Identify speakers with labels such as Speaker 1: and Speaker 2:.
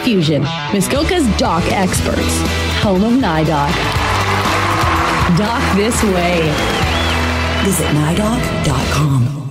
Speaker 1: Fusion, Muskoka's dock experts. Home of NyDock. Dock this way.
Speaker 2: Visit NyDock.com.